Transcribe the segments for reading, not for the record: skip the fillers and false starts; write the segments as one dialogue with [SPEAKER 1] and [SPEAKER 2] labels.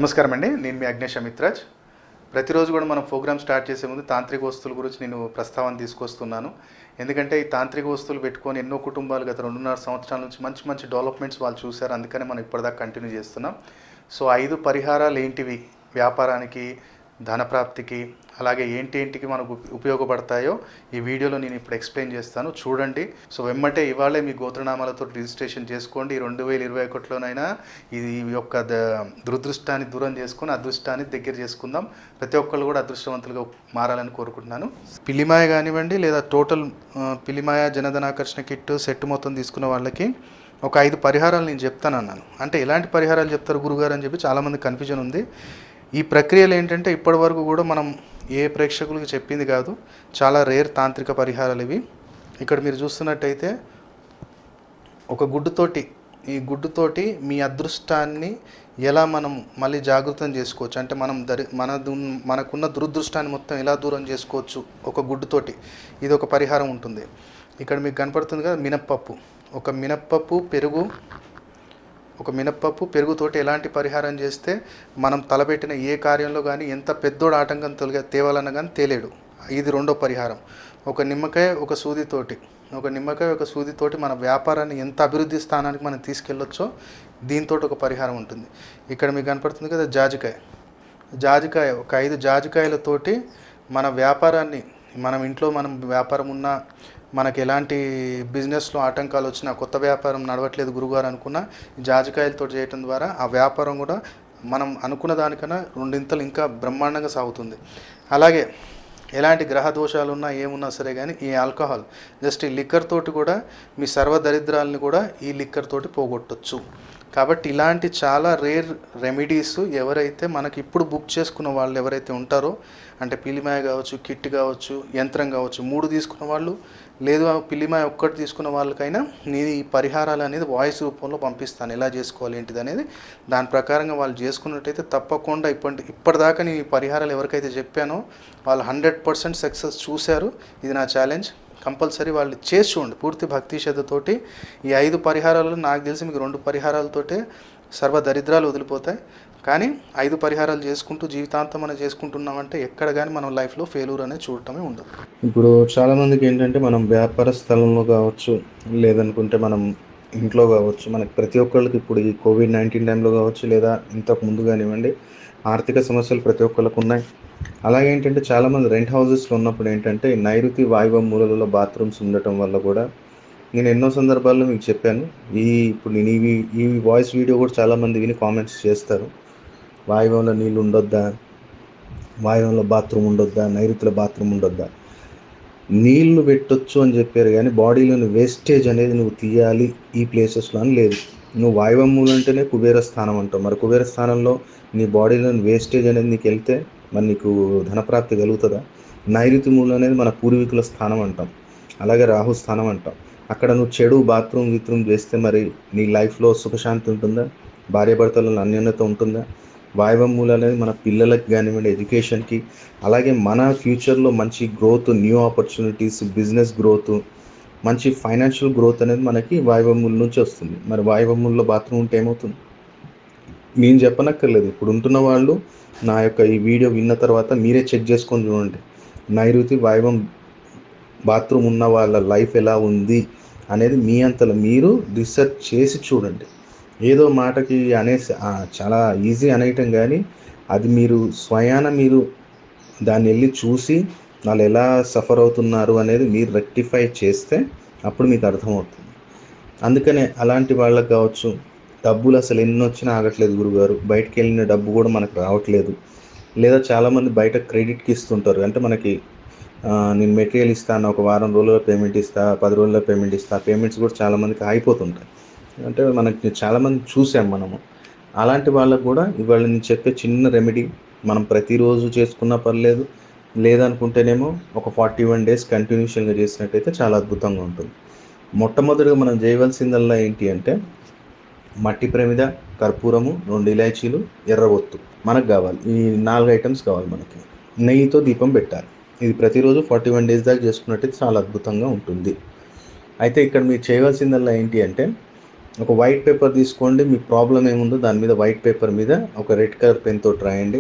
[SPEAKER 1] నమస్కారం అండి. నేను మీ అగ్నేష్ అమిత్రాజ్. ప్రతిరోజు కూడా మనం ప్రోగ్రామ్ స్టార్ట్ చేసే ముందు తాంత్రిక వస్తువుల గురించి నేను ప్రస్తావన తీసుకొస్తున్నాను. ఎందుకంటే ఈ తాంత్రిక వస్తువులు పెట్టుకొని ఎన్నో కుటుంబాలు గత 2.5 సంవత్సరాల నుంచి మంచి మంచి డెవలప్మెంట్స్ వాళ్ళు చూశారు. అందుకనే మనం ఇప్పటిదాకా కంటిన్యూ చేస్తున్నాం. సో 5 పరిహారాలు ఏంటివి వ్యాపారానికి, ధనప్రాప్తికి, అలాగే ఏంటికి మనకు ఉపయోగపడతాయో ఈ వీడియోలో నేను ఇప్పుడు ఎక్స్ప్లెయిన్ చేస్తాను, చూడండి. సో వెమ్మటే ఇవాళే మీ గోత్రనామాలతో రిజిస్ట్రేషన్ చేసుకోండి. 2021లోనైనా ఇది యొక్క దురదృష్టాన్ని దూరం చేసుకొని అదృష్టాన్ని దగ్గర చేసుకుందాం. ప్రతి ఒక్కళ్ళు కూడా అదృష్టవంతులుగా మారాలని కోరుకుంటున్నాను. పిల్లిమాయ కానివ్వండి లేదా టోటల్ పిల్లిమాయ జనధనాకర్షణ కిట్ సెట్ మొత్తం తీసుకున్న వాళ్ళకి ఒక 5 పరిహారాలు నేను చెప్తాను అన్నాను. అంటే ఎలాంటి పరిహారాలు చెప్తారు గురుగారు అని చెప్పి చాలామంది కన్ఫ్యూజన్ ఉంది. ఈ ప్రక్రియలు ఏంటంటే ఇప్పటి వరకు కూడా మనం ఏ ప్రేక్షకులకు చెప్పింది కాదు, చాలా రేర్ తాంత్రిక పరిహారాలు ఇవి. ఇక్కడ మీరు చూస్తున్నట్టయితే ఒక గుడ్డుతోటి, ఈ గుడ్డుతోటి మీ అదృష్టాన్ని ఎలా మనం మళ్ళీ జాగృతం చేసుకోవచ్చు, అంటే మనం మనకున్న దురదృష్టాన్ని మొత్తం ఎలా దూరం చేసుకోవచ్చు ఒక గుడ్డుతోటి, ఇది ఒక పరిహారం ఉంటుంది. ఇక్కడ మీకు కనపడుతుంది కదా మినప్పప్పు, ఒక మినప్పప్పు పెరుగుతోటి ఎలాంటి పరిహారం చేస్తే మనం తలపెట్టిన ఏ కార్యంలో కానీ ఎంత పెద్దోడు ఆటంకం తేవాలన్నా కానీ తేలేడు. ఇది రెండో పరిహారం. ఒక నిమ్మకాయ ఒక సూదితోటి మన వ్యాపారాన్ని ఎంత అభివృద్ధి స్థానానికి మనం తీసుకెళ్ళొచ్చో దీంతో ఒక పరిహారం ఉంటుంది. ఇక్కడ మీకు కనపడుతుంది కదా జాజికాయ, ఒక 5 జాజికాయలతోటి మన వ్యాపారాన్ని, మనం ఇంట్లో మనం వ్యాపారం ఉన్నా, మనకు ఎలాంటి బిజినెస్లో ఆటంకాలు వచ్చినా, కొత్త వ్యాపారం నడవట్లేదు గురుగారు అనుకున్నా జాజికాయలతో చేయటం ద్వారా ఆ వ్యాపారం కూడా మనం అనుకున్న దానికన్నా 2 ఇంకా బ్రహ్మాండంగా సాగుతుంది. అలాగే ఎలాంటి గ్రహ దోషాలు ఉన్నా ఏమున్నా సరే కానీ ఈ ఆల్కహాల్, జస్ట్ ఈ లిక్కర్ తోటి కూడా మీ సర్వదరిద్రాలని కూడా ఈ లిక్కర్ తోటి పోగొట్టచ్చు. కాబట్టి ఇలాంటి చాలా రేర్ రెమెడీస్ ఎవరైతే మనకి ఇప్పుడు బుక్ చేసుకున్న వాళ్ళు ఎవరైతే ఉంటారో, అంటే పిల్లిమాయ కావచ్చు, కిట్ కావచ్చు, యంత్రం కావచ్చు, 3 తీసుకున్న వాళ్ళు, లేదు పిల్లిమాయ ఒక్కటి తీసుకున్న వాళ్ళకైనా నేను ఈ పరిహారాలు అనేది వాయిస్ రూపంలో పంపిస్తాను, ఎలా చేసుకోవాలి ఏంటిది అనేది. దాని ప్రకారంగా వాళ్ళు చేసుకున్నట్టయితే తప్పకుండా ఇప్పటిదాకా నేను ఈ పరిహారాలు ఎవరికైతే చెప్పానో వాళ్ళు 100% సక్సెస్ చూశారు. ఇది నా ఛాలెంజ్. కంపల్సరీ వాళ్ళు చేసి చూడండి పూర్తి భక్తి శ్రద్ధతోటి. ఈ 5 పరిహారాలు నాకు తెలిసి మీకు 2 పరిహారాలతోటే సర్వ దరిద్రాలు వదిలిపోతాయి. కానీ 5 పరిహారాలు చేసుకుంటూ జీవితాంతం మనం చేసుకుంటున్నామంటే ఎక్కడ కానీ మనం లైఫ్లో ఫెయిల్యూర్ అనేది చూడటమే ఉండదు. ఇప్పుడు చాలామందికి ఏంటంటే మనం వ్యాపార స్థలంలో కావచ్చు, లేదనుకుంటే మనం ఇంట్లో కావచ్చు, మనకి ప్రతి ఒక్కళ్ళకి ఇప్పుడు ఈ COVID-19 టైంలో కావచ్చు, లేదా ఇంతకు ముందు కానివ్వండి, ఆర్థిక సమస్యలు ప్రతి ఒక్కళ్ళకు ఉన్నాయి. అలాగే ఏంటంటే చాలామంది రెంట్ హౌసెస్లో ఉన్నప్పుడు ఏంటంటే నైరుతి వాయువ్య మూలలలో బాత్రూమ్స్ ఉండటం వల్ల కూడా నేను ఎన్నో సందర్భాల్లో మీకు చెప్పాను. ఇప్పుడు నేను ఈ వాయిస్ వీడియో కూడా చాలామంది విని కామెంట్స్ చేస్తారు. వాయువ్యంలో నీళ్ళు ఉండొద్దా, వాయువ్యంలో బాత్రూమ్ ఉండొద్దా, నైరుతిలో బాత్రూమ్ ఉండొద్దా. నీళ్లు పెట్టొచ్చు అని చెప్పారు కానీ బాడీలోని వేస్టేజ్ అనేది నువ్వు తీయాలి ఈ ప్లేసెస్లో అని లేదు. నువ్వు వాయువ్య మూలం అంటేనే కుబేర స్థానం అంటావు. మరి కుబేర స్థానంలో నీ బాడీలోని వేస్టేజ్ అనేది నీకు వెళ్తే మరి నీకు ధనప్రాప్తి కలుగుతుందా? నైరుతి మూలం అనేది మన పూర్వీకుల స్థానం అంటాం, అలాగే రాహు స్థానం అంటాం. అక్కడ నువ్వు చెడు బాత్రూమ్ చేస్తే మరి నీ లైఫ్లో సుఖశాంతి ఉంటుందా? భార్యాభర్తలలో అన్యోన్యత ఉంటుందా? వాయువ్య మూలం అనేది మన పిల్లలకి కానివ్వండి, ఎడ్యుకేషన్కి, అలాగే మన ఫ్యూచర్లో మంచి growth, new opportunities, business growth, మంచి ఫైనాన్షియల్ గ్రోత్ అనేది మనకి వాయువ్య మూలం నుంచి వస్తుంది. మరి వాయువ్య మూలలో బాత్రూమ్ ఉంటే ఏమవుతుంది? నేను చెప్పనక్కర్లేదు. ఇప్పుడు ఉంటున్న వాళ్ళు నా యొక్క ఈ వీడియో విన్న తర్వాత మీరే చెక్ చేసుకొని చూడండి. నైరుతి వాయువ్యం బాత్రూమ్ ఉన్న వాళ్ళ లైఫ్ ఎలా ఉంది అనేది మీ అంతలో మీరు రీసెర్చ్ చేసి చూడండి. ఏదో మాటకి అనేసి చాలా ఈజీ అనేయటం కానీ అది మీరు స్వయాన మీరు దాన్ని వెళ్ళి చూసి వాళ్ళు ఎలా సఫర్ అవుతున్నారు అనేది మీరు రెక్టిఫై చేస్తే అప్పుడు మీకు అర్థమవుతుంది. అందుకనే అలాంటి వాళ్ళకి కావచ్చు, డబ్బులు అసలు ఎన్ని వచ్చినా ఆగట్లేదు గురుగారు, బయటకు వెళ్ళిన డబ్బు కూడా మనకు రావట్లేదు, లేదా చాలామంది బయట క్రెడిట్కి ఇస్తుంటారు. అంటే మనకి నేను మెటీరియల్ ఇస్తాను, ఒక వారం రోజుల్లో పేమెంట్ ఇస్తా, 10 రోజుల్లో పేమెంట్ ఇస్తా, పేమెంట్స్ కూడా చాలామందికి అయిపోతుంటాయి. అంటే మనకి చాలామంది చూసాం మనము. అలాంటి వాళ్ళకు కూడా ఇవాళ నేను చెప్పే చిన్న రెమెడీ మనం ప్రతిరోజు చేసుకున్నా పర్లేదు, లేదనుకుంటేనేమో ఒక 41 days కంటిన్యూషన్గా చేసినట్టయితే చాలా అద్భుతంగా ఉంటుంది. మొట్టమొదటిగా మనం చేయవలసిందల్లా ఏంటి అంటే మట్టి ప్రమిద, కర్పూరము, 2 ఇలాచీలు, ఎర్రవొత్తు మనకు కావాలి. ఈ 4 ఐటమ్స్ కావాలి మనకి. నెయ్యితో దీపం పెట్టాలి. ఇది ప్రతిరోజు 41 days దాకా చేసుకున్నట్టయితే చాలా అద్భుతంగా ఉంటుంది. అయితే ఇక్కడ మీరు చేయవలసిందల్లా ఏంటి అంటే ఒక వైట్ పేపర్ తీసుకోండి, మీ ప్రాబ్లం ఏముందో దాని మీద వైట్ పేపర్ మీద ఒక రెడ్ కలర్ పెన్ తోటి రాయండి.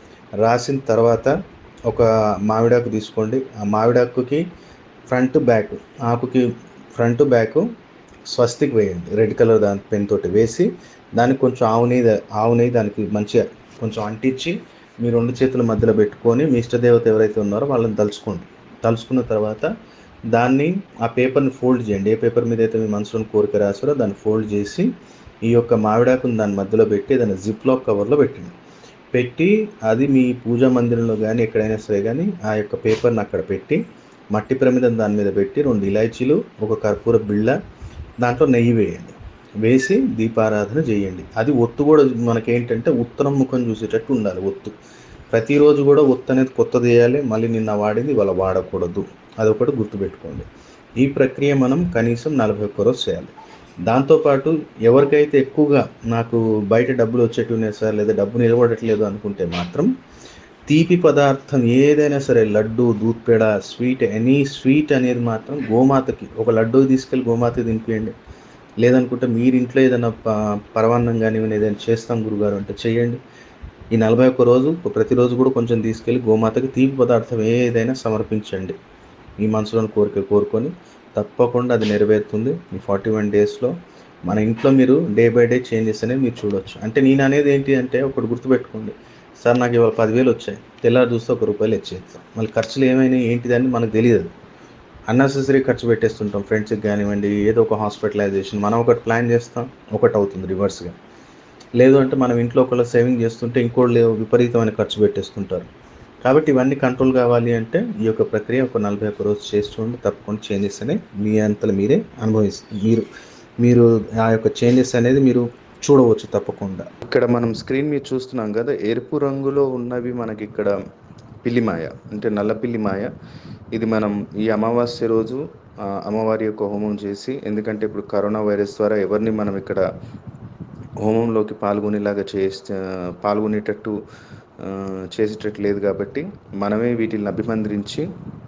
[SPEAKER 1] రాసిన తర్వాత ఒక మామిడాకు తీసుకోండి. ఆ మామిడాకుకి ఫ్రంట్ బ్యాక్, ఆకుకి ఫ్రంట్ బ్యాక్ స్వస్తిక్ వేయండి. రెడ్ కలర్ దాని పెన్ తోటి వేసి దానికి కొంచెం ఆవు నెయ్యి దానికి మంచిగా కొంచెం అంటించి మీ 2 చేతుల మధ్యలో పెట్టుకొని మీ ఇష్టదేవత ఎవరైతే ఉన్నారో వాళ్ళని తలుచుకోండి. తలుచుకున్న తర్వాత దాన్ని ఆ పేపర్ని ఫోల్డ్ చేయండి. ఏ పేపర్ మీద అయితే మీ మనసులోని కోరిక రాసారో దాన్ని ఫోల్డ్ చేసి ఈ యొక్క మామిడాకుని దాని మధ్యలో పెట్టి దాన్ని జిప్లాక్ కవర్లో పెట్టండి. పెట్టి అది మీ పూజా మందిరంలో కానీ ఎక్కడైనా సరే కానీ ఆ యొక్క పేపర్ని అక్కడ పెట్టి మట్టి ప్రమిదం దాని మీద పెట్టి 2 ఇలాచీలు, ఒక కర్పూర బిళ్ళ, దాంట్లో నెయ్యి వేయండి. వేసి దీపారాధన చేయండి. అది ఒత్తు కూడా మనకేంటంటే ఉత్తరం ముఖం చూసేటట్టు ఉండాలి. ఒత్తు ప్రతిరోజు కూడా ఒత్తు అనేది కొత్తది వేయాలి. మళ్ళీ నిన్న వాడింది ఇవాళ వాడకూడదు. అదొకటి గుర్తుపెట్టుకోండి. ఈ ప్రక్రియ మనం కనీసం 41 రోజు చేయాలి. దాంతోపాటు ఎవరికైతే ఎక్కువగా నాకు బయట డబ్బులు వచ్చేటివి ఉన్నాయి సార్, లేదా డబ్బు నిలబడట్లేదు అనుకుంటే మాత్రం తీపి పదార్థం ఏదైనా సరే, లడ్డు, దూద్ పేడ, స్వీట్, ఎనీ స్వీట్ అనేది మాత్రం గోమాతకి ఒక లడ్డు తీసుకెళ్ళి గోమాతకి తినిపియండి. లేదనుకుంటే మీరు ఇంట్లో ఏదైనా పరమాన్నం కానివ్వండి ఏదైనా చేస్తాం గురుగారు అంటే చేయండి. ఈ 41 రోజు ప్రతిరోజు కూడా కొంచెం తీసుకెళ్ళి గోమాతకి తీపి పదార్థం ఏదైనా సమర్పించండి. మీ మనసులోని కోరిక కోరుకొని తప్పకుండా అది నెరవేరుతుంది. ఈ 41 డేస్లో మన ఇంట్లో మీరు డే బై డే చేంజెస్ అనేవి మీరు చూడవచ్చు. అంటే నేను అనేది ఏంటి అంటే ఒకటి గుర్తుపెట్టుకోండి సార్, నాకు ఇవాళ 10,000 వచ్చాయి, తెల్లారి చూస్తే ₹1 వచ్చేస్తాం. మళ్ళీ ఖర్చులు ఏమైనా ఏంటిదని మనకు తెలియదు. అన్నెసెసరీ ఖర్చు పెట్టేస్తుంటాం. ఫ్రెండ్స్కి కానివ్వండి, ఏదో ఒక హాస్పిటలైజేషన్ మనం ఒకటి ప్లాన్ చేస్తాం, ఒకటి అవుతుంది రివర్స్గా. లేదు అంటే మనం ఇంట్లో ఒకళ్ళు సేవింగ్ చేస్తుంటే ఇంకోళ్ళు విపరీతమైన ఖర్చు పెట్టేస్తుంటారు. కాబట్టి ఇవన్నీ కంట్రోల్ కావాలి అంటే ఈ యొక్క ప్రక్రియ ఒక 41 రోజు చేసి చూడండి. తప్పకుండా చేంజెస్ అనేవి మీ అంతలో మీరే అనుభవిస్తారు. మీరు ఆ యొక్క చేంజెస్ అనేది మీరు చూడవచ్చు తప్పకుండా. ఇక్కడ మనం స్క్రీన్ మీద చూస్తున్నాం కదా, ఎరుపు రంగులో ఉన్నవి మనకి ఇక్కడ పిల్లిమాయ, అంటే నల్ల పిల్లిమాయ. ఇది మనం ఈ అమావాస్య రోజు అమ్మవారి యొక్క హోమం చేసి, ఎందుకంటే ఇప్పుడు కరోనా వైరస్ ద్వారా ఎవరిని మనం ఇక్కడ హోమంలోకి పాల్గొనేటట్టు చేసేటట్టు లేదు కాబట్టి మనమే వీటిని అభిమంత్రించి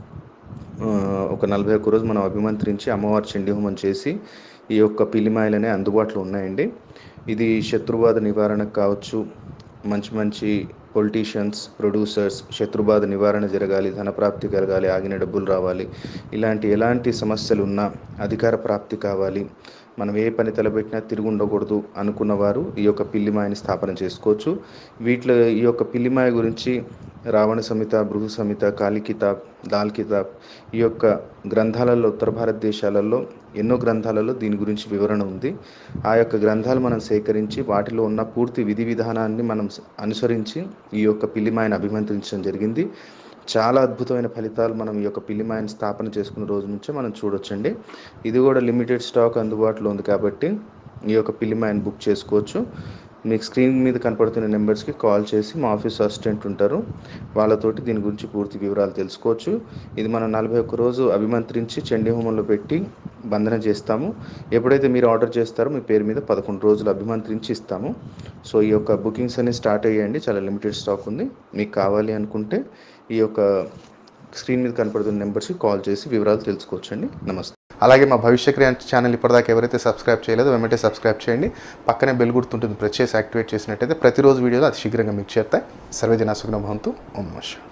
[SPEAKER 1] ఒక 41 రోజు మనం అభిమంత్రించి అమ్మవారి చండీ హోమం చేసి ఈ యొక్క పిల్లిమాయలనే అందుబాటులో ఉన్నాయండి. ఇది శత్రుబాధ నివారణకు కావచ్చు, మంచి పొలిటీషియన్స్, ప్రొడ్యూసర్స్, శత్రుబాధ నివారణ జరగాలి, ధనప్రాప్తి కలగాలి, ఆగిన డబ్బులు రావాలి, ఎలాంటి సమస్యలు ఉన్నా అధికార ప్రాప్తి కావాలి, మనం ఏ పని తలపెట్టినా తిరిగి ఉండకూడదు అనుకున్నవారు ఈ యొక్క పిల్లిమాయని స్థాపన చేసుకోవచ్చు. వీటిలో ఈ యొక్క పిల్లిమాయ గురించి రావణ సంహిత, భృగు సంహిత, కాళీ కితాబ్, దాల్ కితాబ్, ఈ యొక్క గ్రంథాలలో ఉత్తర భారతదేశాలలో ఎన్నో గ్రంథాలలో దీని గురించి వివరణ ఉంది. ఆ యొక్క గ్రంథాలు మనం సేకరించి వాటిలో ఉన్న పూర్తి విధి విధానాన్ని మనం అనుసరించి ఈ యొక్క పిల్లిమాయను అభిమంత్రించడం జరిగింది. చాలా అద్భుతమైన ఫలితాలు మనం ఈ యొక్క పిల్లిమాయని స్థాపన చేసుకున్న రోజు నుంచే మనం చూడొచ్చండి. ఇది కూడా లిమిటెడ్ స్టాక్ అందుబాటులో ఉంది కాబట్టి ఈ యొక్క పిల్లిమాయని బుక్ చేసుకోవచ్చు. మీకు స్క్రీన్ మీద కనపడుతున్న నెంబర్స్కి కాల్ చేసి మా ఆఫీస్ అసిస్టెంట్ ఉంటారు, వాళ్ళతోటి దీని గురించి పూర్తి వివరాలు తెలుసుకోవచ్చు. ఇది మనం 41 రోజు అభిమంత్రించి చండీ హోమంలో పెట్టి బంధన చేస్తాము. ఎప్పుడైతే మీరు ఆర్డర్ చేస్తారో మీ పేరు మీద 11 రోజులు అభిమంత్రించి ఇస్తాము. సో ఈ యొక్క బుకింగ్స్ అనేవి స్టార్ట్ అయ్యాయండి. చాలా లిమిటెడ్ స్టాక్ ఉంది. మీకు కావాలి అనుకుంటే ఈ యొక్క స్క్రీన్ మీద కనపడుతున్న నెంబర్స్కి కాల్ చేసి వివరాలు తెలుసుకోవచ్చండి. నమస్తే. అలాగే మా భవిష్య క్రియ ఛానల్ ఇప్పటిదాకా ఎవరైతే సబ్స్క్రైబ్ చేయలేదో వెంటనే సబ్స్క్రైబ్ చేయండి. పక్కనే బెల్ గుర్తుంటుంది, ప్రెస్ చేసి యాక్టివేట్ చేసినట్టయితే ప్రతిరోజు వీడియోలో అతి శీఘ్రంగా మీకు చేరుతాయి. సర్వే జనా సుఖినో భవంతు. ఓం నమః శివాయ.